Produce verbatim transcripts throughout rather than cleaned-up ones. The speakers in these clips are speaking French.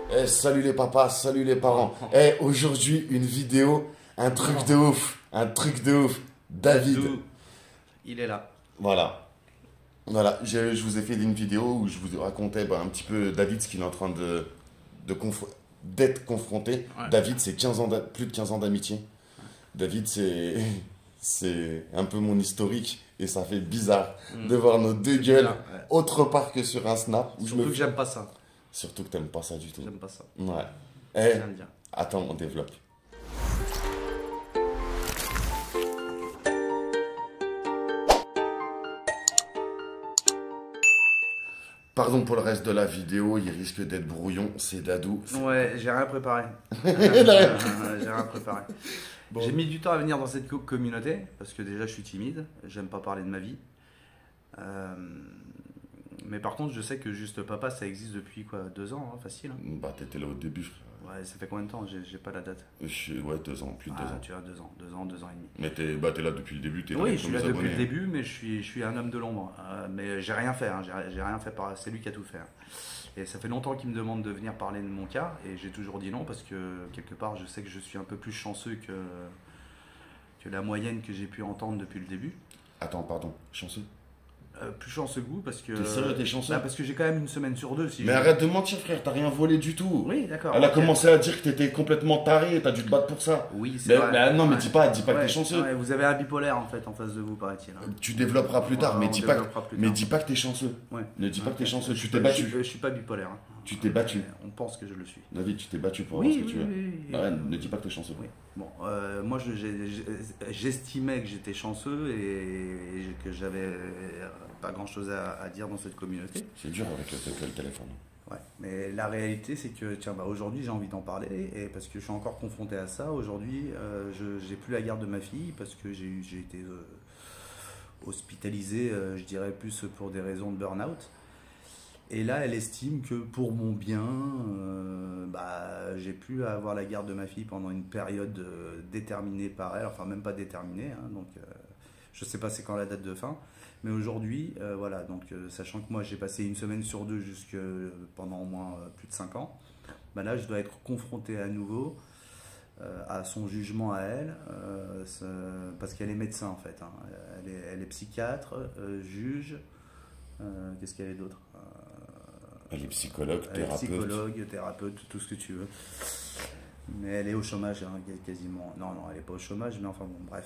Eh, salut les papas, salut les parents. Eh, aujourd'hui, une vidéo, un truc de ouf. Un truc de ouf. David. Il est là. Voilà. Voilà, je, je vous ai fait une vidéo où je vous racontais bah, un petit peu David, ce qu'il est en train de, de conf- d'être confronté. Ouais. David, c'est quinze ans d'a- plus de quinze ans d'amitié. David, c'est c'est un peu mon historique et ça fait bizarre Mm. de voir nos deux gueules Ouais. autre part que sur un snap. Où je Surtout me... que j'aime pas ça. Surtout que t'aimes pas ça du tout. J'aime pas ça. Ouais. Eh, J'aime bien. attends, on développe. Pardon pour le reste de la vidéo, il risque d'être brouillon, c'est Dadou. c'est- Ouais, j'ai rien préparé. Euh, j'ai rien préparé. Bon. J'ai mis du temps à venir dans cette co- communauté parce que déjà je suis timide, j'aime pas parler de ma vie. Euh, mais par contre, je sais que Juste Papa ça existe depuis quoi, deux ans, hein, facile. hein. Bah, t'étais là au début, frère. Ouais, ça fait combien de temps? J'ai j'ai pas la date. Je- Ouais, deux ans, plus de deux Ah, ans. tu as deux ans, deux ans, deux ans et demi. Mais t'es bah, t'es là depuis le début, t'es dans Oui, les je suis là premiers depuis le abonnés. début, mais je suis, je suis un homme de l'ombre. Euh, mais j'ai rien fait, hein, j'ai j'ai rien fait par. C'est lui qui a tout fait. hein. Et ça fait longtemps qu'il me demande de venir parler de mon cas, et j'ai toujours dit non parce que quelque part, je sais que je suis un peu plus chanceux que que la moyenne que j'ai pu entendre depuis le début. Attends, pardon, chanceux. Euh, plus chanceux que vous parce que. T'es sérieux, t'es chanceux? Bah, parce que j'ai quand même une semaine sur deux. Si Mais je- arrête de mentir, frère, t'as rien volé du tout. Oui, d'accord. Elle a ok. commencé à dire que t'étais complètement taré, t'as dû te battre pour ça. Oui, c'est Mais, vrai. mais non, mais Ouais. dis pas, dis pas que Ouais, t'es chanceux. ouais, vous avez un bipolaire en fait en face de vous, paraît-il. hein. Tu développeras plus tard, Ouais, mais on dis pas, que, développera plus mais tard. dis pas que t'es chanceux. Ouais. Ne dis pas Ouais. que t'es chanceux, Je tu suis t'es pas- battu. Je, suis- je suis pas bipolaire. hein. Tu t'es battu. On pense que je le suis. David, tu t'es battu pour Oui, avoir ce que oui, tu veux. oui, oui. Ouais, ne dis pas que t'es chanceux. Oui. Bon, euh, moi je- j'ai- j'ai- j'estimais que j'étais chanceux et, et que j'avais euh, pas grand chose à, à dire dans cette communauté. C'est dur avec le, avec le téléphone. Ouais. Mais la réalité c'est que tiens, bah, aujourd'hui j'ai envie d'en parler et parce que je suis encore confronté à ça. Aujourd'hui euh, je j'ai plus la garde de ma fille parce que j'ai eu- j'ai été euh, hospitalisé, euh, je dirais plus pour des raisons de burn-out. Et là, elle estime que pour mon bien, euh, bah, j'ai pu avoir la garde de ma fille pendant une période euh, déterminée par elle, enfin même pas déterminée, hein, donc euh, je sais pas c'est quand la date de fin, mais aujourd'hui, euh, voilà, donc euh, sachant que moi j'ai passé une semaine sur deux jusque pendant au moins euh, plus de cinq ans, bah là je dois être confronté à nouveau euh, à son jugement à elle, euh, ce- parce qu'elle est médecin en fait, hein. elle, est, elle est psychiatre, euh, juge, euh, qu'est-ce qu'elle est d'autre? Elle est psychologue, Elle est thérapeute. psychologue, thérapeute, tout ce que tu veux. Mais elle est au chômage, hein, quasiment. Non, non, elle n'est pas au chômage, mais enfin bon, bref.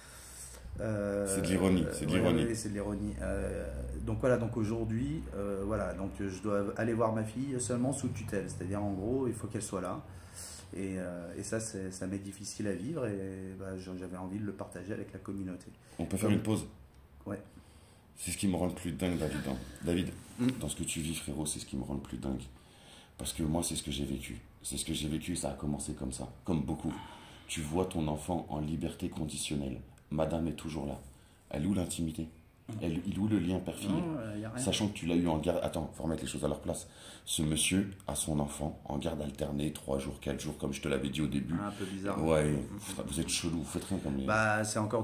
Euh, C'est de l'ironie, c'est de ouais, l'ironie. ouais, c'est de l'ironie. Euh, donc voilà, donc aujourd'hui, euh, voilà, donc je dois aller voir ma fille seulement sous tutelle, c'est-à-dire en gros, il faut qu'elle soit là. Et, euh, et ça, c'est- ça m'est difficile à vivre et bah, j'avais envie de le partager avec la communauté. On peut faire une pause. Ouais. C'est ce qui me rend le plus dingue, David. hein. David, Mm. dans ce que tu vis, frérot, c'est ce qui me rend le plus dingue. Parce que moi, c'est ce que j'ai vécu. C'est ce que j'ai vécu et ça a commencé comme ça, comme beaucoup. Tu vois ton enfant en liberté conditionnelle. Madame est toujours là. Elle est où l'intimité? Elle, il est où le lien père-fille? Non, il y a rien. Sachant que tu l'as eu en garde... Attends, faut remettre les choses à leur place. Ce monsieur a son enfant en garde alternée, trois jours, quatre jours, comme je te l'avais dit au début. Un peu bizarre. Ouais, vous êtes chelou, vous faites rien comme les... Bah, c'est encore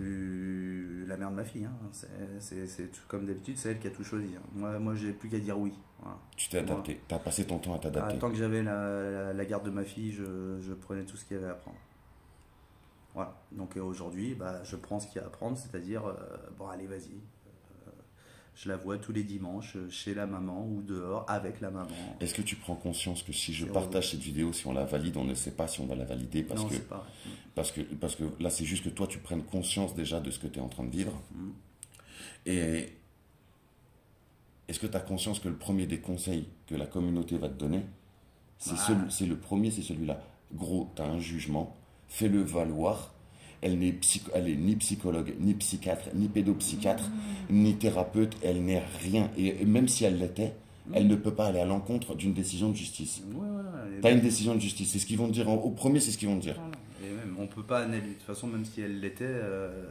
du la mère de ma fille. Hein. C'est- C'est c'est tout comme d'habitude, c'est elle qui a tout choisi. hein. Moi, moi j'ai plus qu'à dire oui. Voilà. Tu t'es adapté, tu as passé ton temps à Ah, t'adapter. tant que j'avais la, la- la garde de ma fille, je, je prenais tout ce qu'il y avait à prendre. Voilà. Donc euh, aujourd'hui, bah, je prends ce qu'il y a à prendre, c'est-à-dire, euh, bon, allez, vas-y. Euh, je la vois tous les dimanches euh, chez la maman ou dehors avec la maman. Est-ce que tu prends conscience que si je C'est partage cette vidéo, si on la valide, on ne sait pas si on va la valider parce non, que, c'est pas vrai. parce, que, parce que là, c'est juste que toi, tu prennes conscience déjà de ce que tu es en train de vivre. Mm. Et est-ce que tu as conscience que le premier des conseils que la communauté va te donner, c'est Ah. celui- c'est le premier, c'est celui-là. Gros, tu as un jugement, fais-le valoir. Elle n'est psycho- elle est ni psychologue, ni psychiatre, ni pédopsychiatre, ni thérapeute, elle n'est rien. Et même si elle l'était, elle ne peut pas aller à l'encontre d'une décision de justice. Ouais, ouais, ouais. Tu as une décision de justice, c'est ce qu'ils vont te dire. en- Au premier, c'est ce qu'ils vont te dire. Voilà. Et même, on peut pas analyser. De toute façon, même si elle l'était, euh,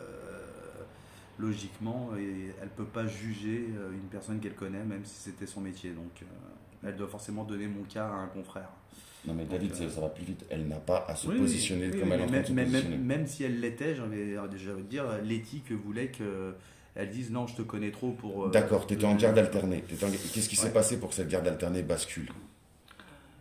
logiquement, et elle peut pas juger euh, une personne qu'elle connaît, même si c'était son métier. Donc, euh, elle doit forcément donner mon cas à un confrère. Non mais David, Donc, euh, ça, ça va plus vite. Elle n'a pas à se Oui, positionner oui, comme oui, elle est en train mais de se même, positionner. même, même si elle l'était, j'avais envie de dire, l'éthique voulait qu'elle dise non, je te connais trop pour. euh, D'accord, tu étais en euh, garde alternée. T'étais en- Qu'est-ce qui s'est Ouais. passé pour que cette garde alternée bascule?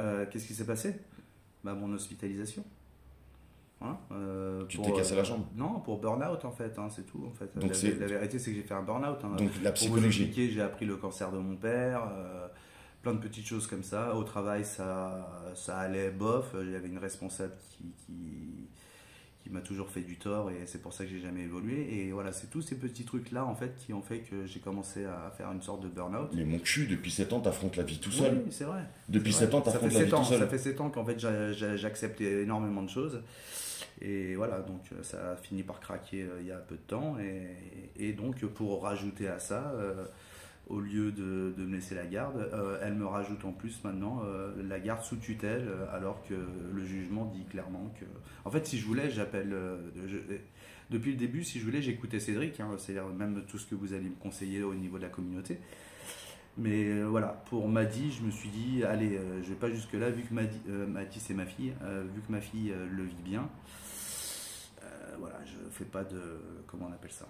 Euh, Qu'est-ce qui s'est passé? Bah, mon hospitalisation. Hein, euh, Tu pour, t'es cassé euh, la jambe. Non, pour burn-out en fait, hein, c'est tout. En fait. Donc La, c'est- la vérité, c'est que j'ai fait un burn-out. Hein. Donc la Pour vous psychologie. expliquer, j'ai appris le cancer de mon père, euh, plein de petites choses comme ça. Au travail, ça, ça allait bof. J'avais une responsable qui, qui, qui m'a toujours fait du tort et c'est pour ça que j'ai jamais évolué. Et voilà, c'est tous ces petits trucs-là en fait qui ont fait que j'ai commencé à faire une sorte de burn-out. Mais mon cul, depuis sept ans, t'affrontes la vie tout seul. Oui, c'est vrai. Depuis C'est sept vrai. ans, ça fait t'affrontes la vie sept ans, tout seul. ça fait sept ans qu'en fait j'a- j'a- j'accepte énormément de choses. Et voilà, donc euh, ça a fini par craquer euh, il y a peu de temps. Et, et donc pour rajouter à ça, euh, au lieu de, de me laisser la garde, euh, elle me rajoute en plus maintenant euh, la garde sous tutelle, euh, alors que le jugement dit clairement que... En fait, si je voulais, j'appelle... euh, je- Depuis le début, si je voulais, j'écoutais Cédric, hein, c'est-à-dire même tout ce que vous allez me conseiller au niveau de la communauté. Mais euh, voilà, pour Maddy, je me suis dit, allez, euh, je vais pas jusque-là, vu que Maddy, euh, Maddy, c'est ma fille, euh, vu que ma fille euh, le vit bien, euh, voilà, je fais pas de... Comment on appelle ça?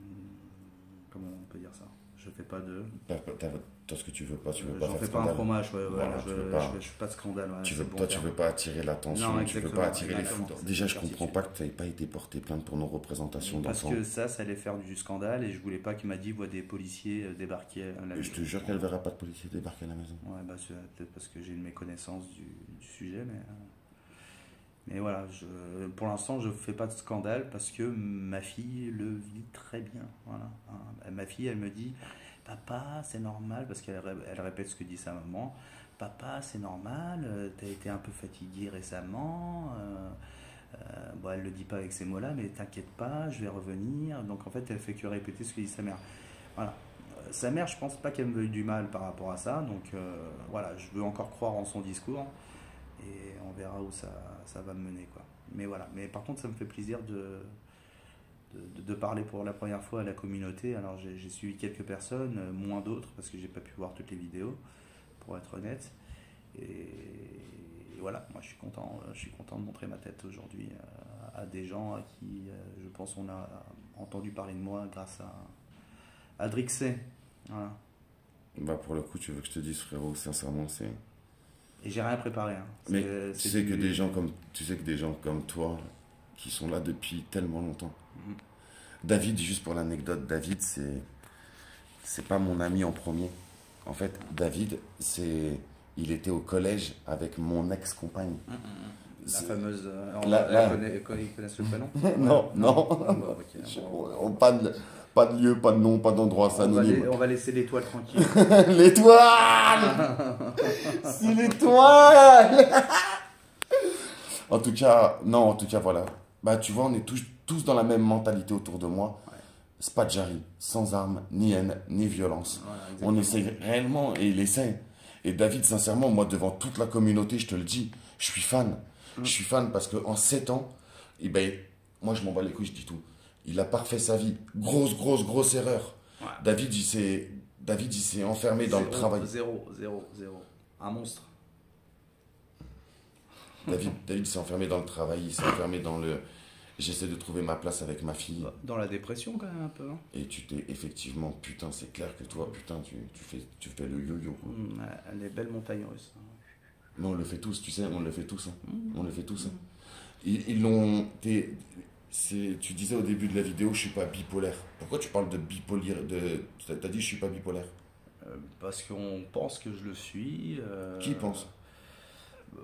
Comment on peut dire ça? Je fais pas de... T'as t'as- t'as ce que tu veux pas, tu veux Euh, pas J'en faire fais pas un scandale. fromage, ouais, voilà, Voilà, je, tu veux pas- je, je fais pas de scandale. Ouais, Tu c'est veux, le bon toi, tu terme. veux pas attirer l'attention, Non, tu veux exactement, pas attirer les exactement. foudres. Déjà, je Certitude. comprends pas que tu n'aies pas été porté plainte pour non-représentation Parce d'enfants. que ça, ça allait faire du scandale et je voulais pas qu'il m'a dit voit des policiers euh, débarquer à la Et je te jure qu'elle verra pas de policiers débarquer à la maison. Ouais, bah, c'est peut-être parce que j'ai une méconnaissance du, du sujet, mais, euh, mais voilà, je, pour l'instant, je fais pas de scandale parce que ma fille le vit très bien. Voilà. Hein. Ma fille, elle me dit, papa, c'est normal, parce qu'elle ré- elle répète ce que dit sa maman, papa, c'est normal, euh, t'as été un peu fatigué récemment. euh, euh, bon, elle le dit pas avec ces mots-là, mais t'inquiète pas, je vais revenir. Donc en fait, elle fait que répéter ce que dit sa mère. Voilà. Euh, Sa mère, je pense pas qu'elle me veuille du mal par rapport à ça. Donc euh, voilà, je veux encore croire en son discours et on verra où ça, ça va me mener, quoi. Mais voilà. Mais par contre, ça me fait plaisir de, de, de parler pour la première fois à la communauté. Alors j'ai j'ai suivi quelques personnes, euh, moins d'autres parce que j'ai pas pu voir toutes les vidéos, pour être honnête. Et voilà, moi je suis content, euh, je suis content de montrer ma tête aujourd'hui euh, à des gens à qui euh, je pense on a entendu parler de moi grâce à, à Drixé. Voilà. Bah, pour le coup, tu veux que je te dise, frérot, sincèrement, c'est. Et j'ai rien préparé. Hein. Mais C'est- tu c'est sais du- que des gens comme tu sais que des gens comme toi qui sont là depuis tellement longtemps. Mhm. David, juste pour l'anecdote, David c'est c'est pas mon ami en premier. En fait, David, c'est il était au collège avec mon ex-compagne. La C'est- fameuse. euh, on- Là- elle là. connaît- quand ils connaissent le prénom? Non, non. Ah, bah, ok. Je- Bon. on- pas de pas de lieu, pas de nom, pas d'endroit, c'est On va, anonyme. la- on va laisser l'étoile tranquille. L'étoile. C'est l'étoile. En tout cas, non, en tout cas, voilà. Bah, tu vois, on est tous, tous dans la même mentalité autour de moi. Ouais. Spadjari, sans armes, ni haine, ni violence. Voilà, On exactement. essaie réellement, et il essaie. Et David, sincèrement, moi, devant toute la communauté, je te le dis, je suis fan. Mm. Je suis fan parce qu'en sept ans, eh ben, moi, je m'en bats les couilles, je dis tout. Il a parfait sa vie. Grosse, grosse, grosse erreur. Ouais. David, il s'est David, il s'est enfermé dans le Zéro, travail. Zéro, zéro, zéro. Un monstre. David, David s'est enfermé dans le travail, il s'est enfermé dans le... J'essaie de trouver ma place avec ma fille. Dans la dépression, quand même, un peu. Hein. Et tu t'es effectivement, putain, c'est clair que toi, putain, tu, tu, fais, tu fais le yo-yo. quoi. Mm, les belles montagnes russes. Mais on le fait tous, tu sais, on le fait tous. hein. Mm. On le fait tous. hein. Ils ils l'ont... t'es- c'est- Tu disais au début de la vidéo, je suis pas bipolaire. Pourquoi tu parles de bipolaire de... T'as t'as dit je suis pas bipolaire. Euh, parce qu'on pense que je le suis. euh, Qui pense? euh,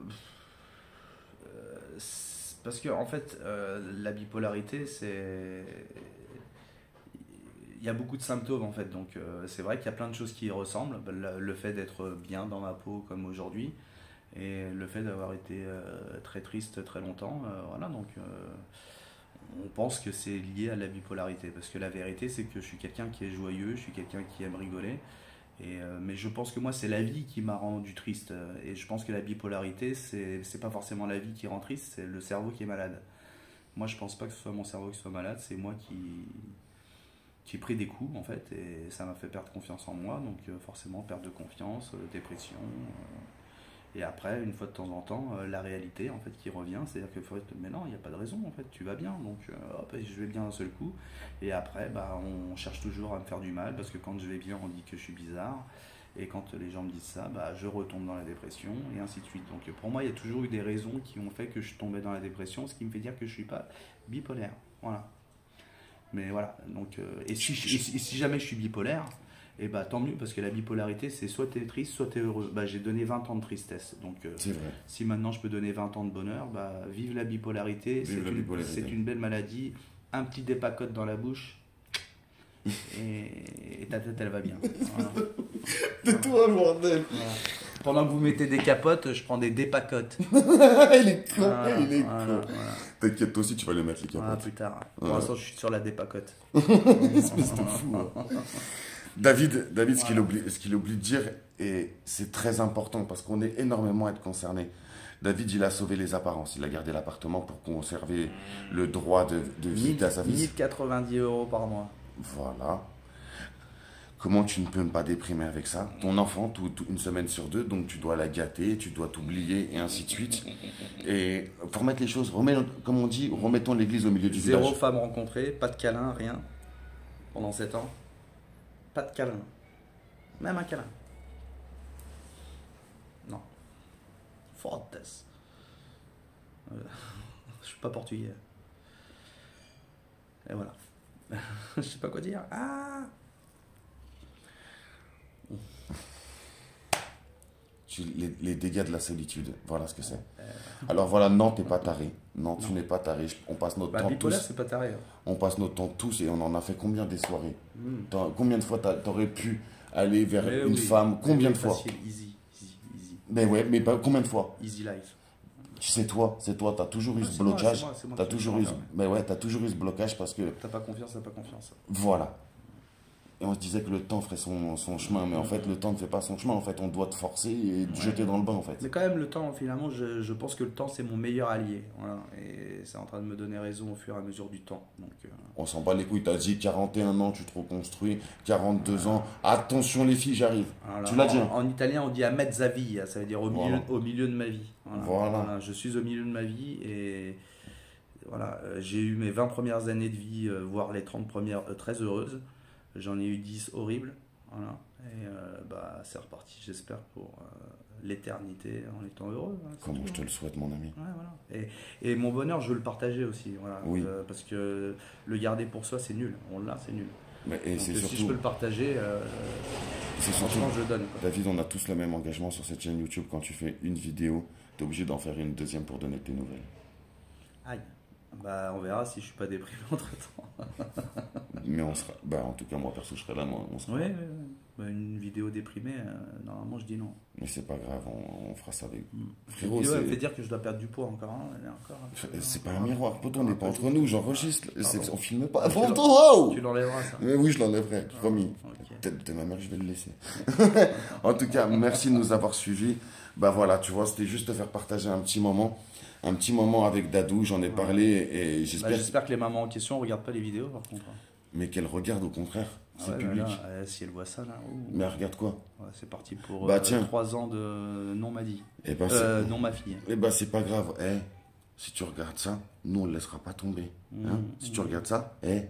c'est- Parce que, en fait, euh, la bipolarité, c'est. Il y a beaucoup de symptômes, en fait. Donc, euh, c'est vrai qu'il y a plein de choses qui y ressemblent. Le, le fait d'être bien dans ma peau, comme aujourd'hui, et le fait d'avoir été euh, très triste très longtemps. euh, voilà, donc. euh, on pense que c'est lié à la bipolarité, parce que la vérité c'est que je suis quelqu'un qui est joyeux, je suis quelqu'un qui aime rigoler, et, euh, mais je pense que moi c'est la vie qui m'a rendu triste, euh, et je pense que la bipolarité c'est c'est pas forcément la vie qui rend triste, c'est le cerveau qui est malade. Moi je pense pas que ce soit mon cerveau qui soit malade, c'est moi qui qui ai pris des coups en fait, et ça m'a fait perdre confiance en moi, donc euh, forcément perte de confiance, euh, dépression. euh, Et après, une fois de temps en temps, euh, la réalité en fait qui revient, c'est-à-dire que faut être, mais non, il n'y a pas de raison en fait, tu vas bien, donc euh, hop, je vais bien d'un seul coup. Et après, bah, on cherche toujours à me faire du mal parce que quand je vais bien, on dit que je suis bizarre. Et quand les gens me disent ça, bah, je retombe dans la dépression et ainsi de suite. Donc pour moi, il y a toujours eu des raisons qui ont fait que je tombais dans la dépression, ce qui me fait dire que je ne suis pas bipolaire. Voilà. Mais voilà. Donc, euh, et, si, et, si, et si jamais je suis bipolaire, et bah tant mieux, parce que la bipolarité, c'est soit tu es triste, soit tu es heureux. Bah, j'ai donné vingt ans de tristesse. Donc euh, c'est vrai. Si maintenant je peux donner vingt ans de bonheur, bah, vive la bipolarité. C'est une, c'est une belle maladie. Un petit dépacote dans la bouche. Et, et ta tête elle va bien. Voilà. Tais-toi, bordel. Voilà. Pendant que vous mettez des capotes, je prends des dépacotes. Il est con, Voilà, il est voilà, con. Voilà. T'inquiète, toi aussi tu vas les mettre les capotes. Voilà, plus tard. Pour Ouais. l'instant, je suis sur la dépacote. Espèce de fou. Hein. David, David, ce qu'il Voilà. oublie, ce qu'il oublie de dire, et c'est très important parce qu'on est énormément à être concerné. David, il a sauvé les apparences. Il a gardé l'appartement pour conserver le droit de, de visiter à sa vie. mille quatre-vingt-dix euros par mois. Voilà. Comment tu ne peux pas déprimer avec ça? Ton enfant, tout, tout, une semaine sur deux, donc tu dois la gâter, tu dois t'oublier, et ainsi de suite. Et pour remettre les choses, remet, comme on dit, remettons l'église au milieu du Zéro village. femme rencontrée, pas de câlin, rien. Pendant sept ans. Pas de câlin. Même un câlin. Non. Fortes. Euh, je suis pas portugais. Et voilà. Je sais pas quoi dire. Ah Tu- les, les dégâts de la solitude, voilà ce que c'est. Alors voilà, non, t'es pas taré. Non, tu Non. n'es pas taré. On passe notre Bah, temps bipolaire, tous. c'est pas taré. Hein. On passe notre temps tous et on en a fait combien des soirées? Mm. T'as- Combien de fois t'as- t'aurais pu aller vers Mais une oui. femme? Combien Mais de fois? facile, easy, easy, easy. Mais ouais, mais pas, combien de fois? Easy life. C'est toi, c'est toi, t'as toujours eu Ouais, ce c'est moi, blocage. c'est moi, c'est moi T'as qui toujours me eu, sens ce- bien, mais ouais, t'as toujours eu ce blocage parce que T'as pas confiance, t'as pas confiance. voilà. Et on se disait que le temps ferait son, son chemin, mais en fait le temps ne fait pas son chemin. En fait, on doit te forcer et te jeter dans le bain en fait. Mais quand même, le temps, finalement, je, je pense que le temps, c'est mon meilleur allié. Voilà. Et c'est en train de me donner raison au fur et à mesure du temps. Donc, euh, On s'en bat les couilles. T'as dit quarante et un ans, tu te reconstruis. quarante-deux ans, attention les filles, j'arrive. voilà. Tu l'as dit. En, en italien, on dit a mezza via, ça veut dire au milieu, Voilà. au milieu de ma vie. Voilà. Voilà. Voilà. Je suis au milieu de ma vie et voilà, euh, j'ai eu mes vingt premières années de vie, euh, voire les trente premières euh, très heureuses. J'en ai eu dix horribles. Voilà. Et euh, bah, c'est reparti, j'espère, pour euh, l'éternité en étant heureux. Hein, c'est Comment tout, je te hein. le souhaite, mon ami. Ouais, voilà. et, et mon bonheur, je veux le partager aussi. Voilà. Oui. Euh, parce que le garder pour soi, c'est nul. On l'a, c'est nul. Mais, et Donc, c'est si je surtout, peux le partager, euh, c'est surtout, franchement, je le donne. Quoi. David, on a tous le même engagement sur cette chaîne YouTube. Quand tu fais une vidéo, tu es obligé d'en faire une deuxième pour donner tes nouvelles. Aïe. Bah, on verra si je suis pas déprimé entre temps. Mais on sera, bah en tout cas moi perso je serai là, moi, on sera Oui, là. oui, oui. Bah, une vidéo déprimée, euh, normalement, je dis non. Mais c'est pas grave, on, on fera ça avec. Mm. Frérot, Vidéo, elle me c'est- fait dire que je dois perdre du poids encore. Hein. Elle est encore c'est pas un miroir, poto, on n'est pas entre nous, j'enregistre, c'est- Pardon. on filme pas. Tu Bon, l'en- oh Tu l'enlèveras, ça. Mais oui, je l'enlèverai, promis. Ok. Peut-être de ma mère, je vais le laisser. En tout cas, merci de nous avoir suivis. Bah voilà, tu vois, c'était juste te faire partager un petit moment. Un petit moment avec Dadou, j'en ai Ouais. parlé et Bah, j'espère. J'espère que les mamans en question ne regardent pas les vidéos, par contre. Mais qu'elle regarde au contraire, c'est Ouais, public. là, là, euh, si elle voit ça, là, ouh. Mais elle regarde quoi? Ouais, c'est parti pour Bah, euh, tiens. trois ans de non ma vie. Eh ben, c'est- Euh, non ma fille. Eh ben, c'est pas grave. Eh, si tu regardes ça, nous, on ne laissera pas tomber. Hein. Mmh. Si tu regardes ça, eh,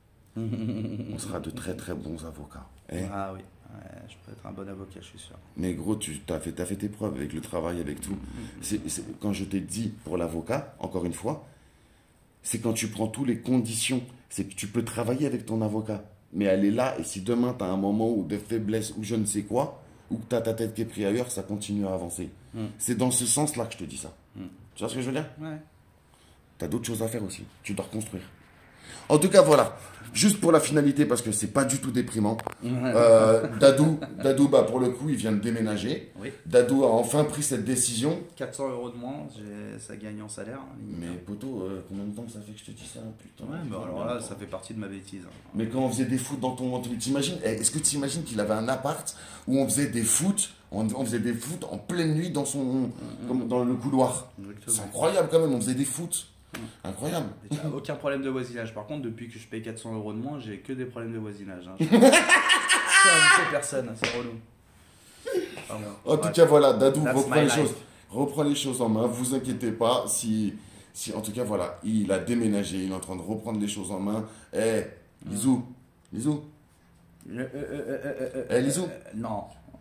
on sera de très très bons avocats. Eh. Ah oui, ouais, je peux être un bon avocat, je suis sûr. Mais gros, tu as fait, t'as fait tes preuves avec le travail, avec tout. C'est, c'est- quand je t'ai dit pour l'avocat, encore une fois, c'est quand tu prends toutes les conditions. C'est que tu peux travailler avec ton avocat. Mais elle est là, et si demain tu as un moment où de faiblesse ou je ne sais quoi, ou que tu as ta tête qui est prise ailleurs, ça continue à avancer. Mm. C'est dans ce sens-là que je te dis ça. Mm. Tu vois ce que je veux dire? Ouais. Tu as d'autres choses à faire aussi. Tu dois reconstruire. En tout cas, voilà. Juste pour la finalité, parce que c'est pas du tout déprimant. Euh, Dadou, Dadou bah, pour le coup, il vient de déménager. Oui. Dadou a enfin pris cette décision. quatre cents euros de moins, j'ai- ça gagne en salaire. hein, limite. Mais poto, euh, combien de temps ça fait que je te dis ça? Putain. Ouais, bah alors là, ça fait partie de ma bêtise. hein. Mais quand on faisait des foot dans ton... T'imagines, eh, est-ce que tu imagines qu'il avait un appart où on faisait des foot, on, on faisait des foot en pleine nuit dans, son, comme dans le couloir? Exactement. C'est incroyable quand même, on faisait des foot. Incroyable. Et t'as aucun problème de voisinage. Par contre, depuis que je paye quatre cents euros de moins, j'ai que des problèmes de voisinage. Hein. Je peux inviter personne, c'est relou. Pardon. En tout Ouais. cas, voilà, Dadou That's reprend my les life. choses. Reprend les choses en main, vous inquiétez pas. Si, si, en tout cas, voilà, il a déménagé, il est en train de reprendre les choses en main. Eh, Lisou, Lisou, Euh, euh, euh, euh, euh, Eh, Lisou. euh, Non.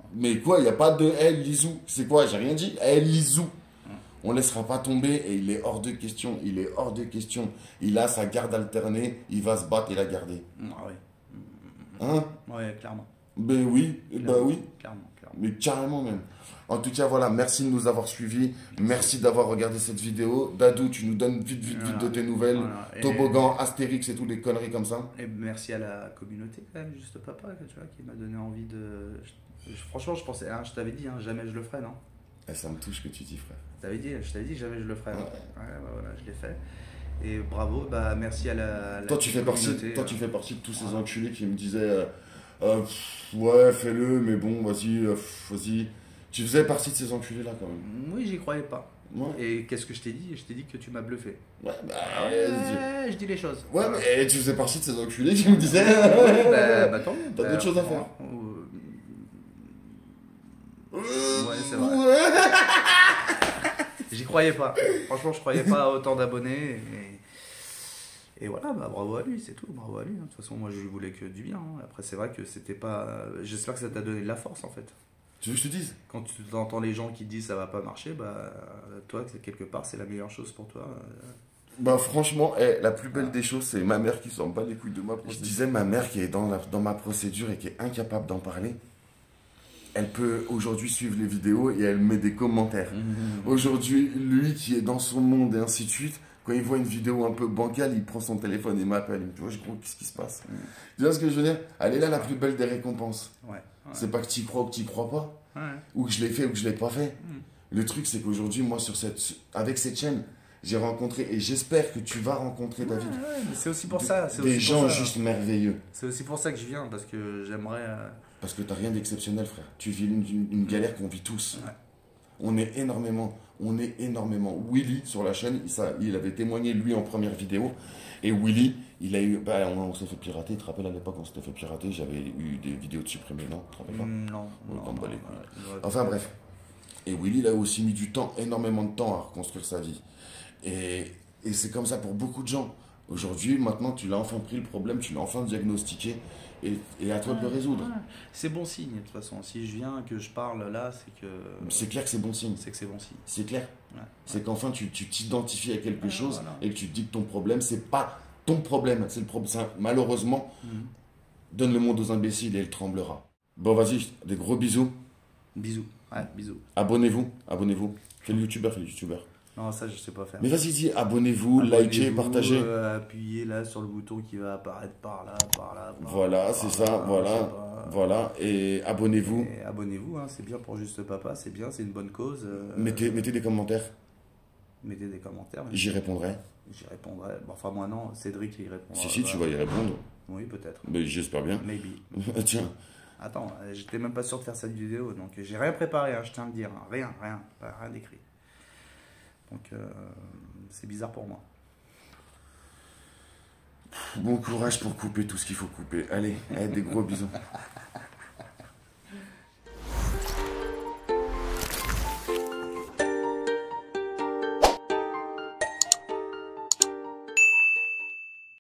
Mais quoi, il n'y a pas de hey, Lizou. C'est quoi, j'ai rien dit. Hey, Lizou. On ne laissera pas tomber et il est hors de question. Il est hors de question. Il a sa garde alternée. Il va se battre et la garder. Ah oui. Hein? Ouais, clairement. Ben oui, Clairement, ben oui. Clairement, clairement. Mais carrément même. En tout cas, voilà, merci de nous avoir suivis. Merci d'avoir regardé cette vidéo. Dadou, tu nous donnes vite, vite, vite Voilà. de tes nouvelles. Voilà. Et- Toboggan, Astérix et toutes les conneries comme ça. Et merci à la communauté, quand même, juste papa, tu vois, qui m'a donné envie de. je- franchement, je pensais, hein, je t'avais dit, hein, jamais je le ferais, non? Et ça me touche que tu dis, frère. Je t'avais dit, je t'avais dit, jamais je le ferais. Ouais. Ouais, bah, voilà, je l'ai fait. Et bravo, bah merci à la. à la Toi, tu fais partie, communauté, toi, euh, tu fais partie de tous ces voilà. enculés qui me disaient euh, euh, pff, ouais, fais-le, mais bon, vas-y, euh, pff, vas-y. Tu faisais partie de ces enculés-là, quand même. Oui, j'y croyais pas. Ouais, Et qu'est-ce que je t'ai dit? Je t'ai dit que tu m'as bluffé. ouais, bah, Ouais, vas-y. je dis les choses. Ouais, mais tu faisais partie de ces enculés qui me disaient. Ouais, bah, bah, tant mieux. T'as Bah, d'autres choses à faire. euh, Ouais, c'est vrai. Ouais. J'y croyais pas. Franchement, je croyais pas à autant d'abonnés. Et, et voilà, bah, bravo à lui, c'est tout. Bravo à lui. hein. De toute façon, moi, je lui voulais que du bien. hein. Après, c'est vrai que c'était pas. J'espère que ça t'a donné de la force, en fait. Tu veux que je te dise? Quand tu entends les gens qui te disent ça va pas marcher, bah, toi, quelque part, c'est la meilleure chose pour toi. Bah franchement, eh, la plus belle des choses, c'est ma mère qui s'en bat les couilles de moi. Je disais ma mère qui est dans, la, dans ma procédure et qui est incapable d'en parler. Elle peut aujourd'hui suivre les vidéos et elle met des commentaires. Aujourd'hui, lui qui est dans son monde et ainsi de suite, quand il voit une vidéo un peu bancale, il prend son téléphone et m'appelle. Il me dit, ouais, je crois, qu'est-ce qui se passe? Tu vois ce que je veux dire? Elle est là la plus belle des récompenses. Ouais. ouais. C'est pas que tu y crois ou que tu y crois pas. Ouais. Ou que je l'ai fait ou que je l'ai pas fait. Mm. Le truc, c'est qu'aujourd'hui, moi, sur cette, avec cette chaîne, j'ai rencontré, et j'espère que tu vas rencontrer, Ouais, David, ouais, mais c'est aussi pour ça. c'est des aussi gens pour ça. juste merveilleux. C'est aussi pour ça que je viens, parce que j'aimerais. euh, Parce que t'as rien d'exceptionnel, frère. Tu vis une, une- une galère qu'on vit tous. Ouais. On est énormément, on est énormément. Willy, sur la chaîne, il, ça, il avait témoigné, lui, en première vidéo. Et Willy, il a eu. Bah, on, on s'est fait pirater. Tu te rappelles à l'époque, on s'était fait pirater. J'avais eu des vidéos de supprimées, non? Tu te rappelles pas? Mm, Non, Ouais, non, t'en bats les non, couilles. ouais, Enfin bref. Et Willy, il a aussi mis du temps, énormément de temps à reconstruire sa vie. Et, et c'est comme ça pour beaucoup de gens. Aujourd'hui, maintenant, tu l'as enfin pris le problème, tu l'as enfin diagnostiqué, et, et à toi de le résoudre. Ouais. C'est bon signe, de toute façon. Si je viens, que je parle là, c'est que. C'est clair que c'est bon signe. C'est que c'est bon signe. C'est clair. Ouais. C'est qu'enfin, tu tu t'identifies à quelque Ouais, chose voilà. et que tu te dis que ton problème, c'est pas ton problème. C'est le problème. Malheureusement, Mhm. donne le monde aux imbéciles et il tremblera. Bon, vas-y, des gros bisous. Bisous. Ouais, bisous. Abonnez-vous. Abonnez-vous. Fais le youtubeur, fais le youtubeur. Non, ça, je sais pas faire. Mais vas-y, dis abonnez-vous, likez, Abonnez-vous, partagez. euh, appuyez là sur le bouton qui va apparaître par là, par là. Par Voilà, là, c'est par ça, là, je voilà. sais pas. Voilà, et abonnez-vous. Et abonnez-vous, hein, c'est bien pour Juste Papa, c'est bien, c'est une bonne cause. euh, Mettez, mettez des commentaires, mettez des commentaires. mais j'y répondrai. J'y répondrai. Bon, enfin, moi non, Cédric y répondra. Si, si, tu vas Voilà. y répondre. Oui, peut-être. Mais j'espère bien. Maybe. Tiens, Attends, euh, j'étais même pas sûr de faire cette vidéo, donc j'ai rien préparé, hein, je tiens à le dire. hein. Rien, rien, pas- rien d'écrit. Donc, euh, c'est bizarre pour moi. bon courage pour couper tout ce qu'il faut couper. Allez, allez, des gros bisous.